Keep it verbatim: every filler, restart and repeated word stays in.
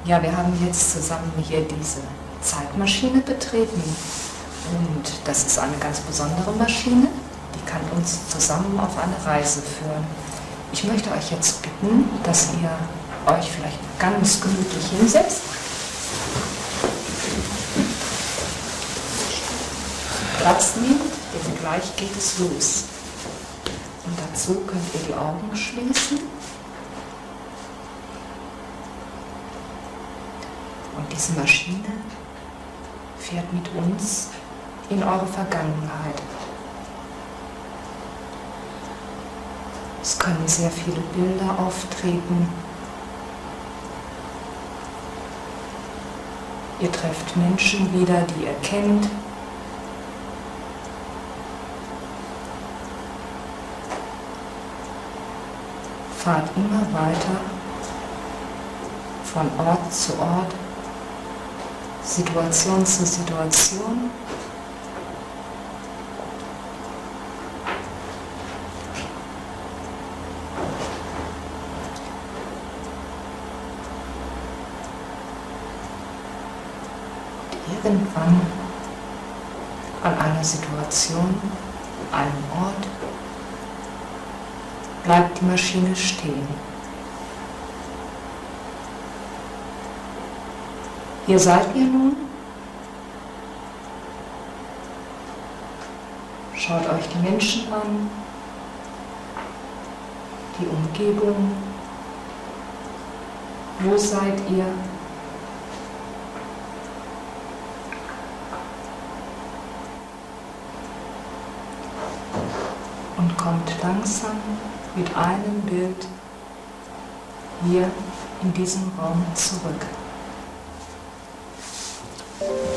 Ja, wir haben jetzt zusammen hier diese Zeitmaschine betreten und das ist eine ganz besondere Maschine, die kann uns zusammen auf eine Reise führen. Ich möchte euch jetzt bitten, dass ihr euch vielleicht ganz gemütlich hinsetzt. Platz nehmt, denn gleich geht es los. Und dazu könnt ihr die Augen schließen. Und diese Maschine fährt mit uns in eure Vergangenheit. Es können sehr viele Bilder auftreten. Ihr trefft Menschen wieder, die ihr kennt. Fahrt immer weiter von Ort zu Ort, Situation zu Situation. Und irgendwann an einer Situation, einem Ort, bleibt die Maschine stehen. Hier seid ihr nun. Schaut euch die Menschen an, die Umgebung. Wo seid ihr? Und kommt langsam mit einem Bild hier in diesem Raum zurück.